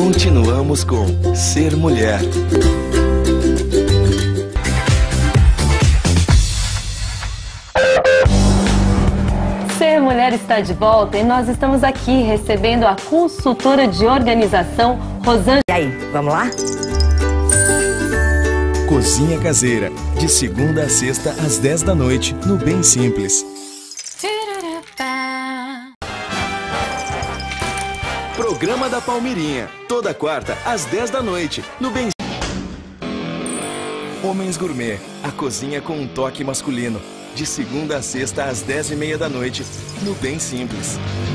Continuamos com Ser Mulher. Ser Mulher está de volta e nós estamos aqui recebendo a consultora de organização Rosângela. E aí, vamos lá? Cozinha Caseira, de segunda a sexta às 10 da noite, no Bem Simples. Programa da Palmeirinha, toda quarta às 10 da noite, no Bem Homens Gourmet, a cozinha com um toque masculino, de segunda a sexta às 10h30 da noite, no Bem Simples.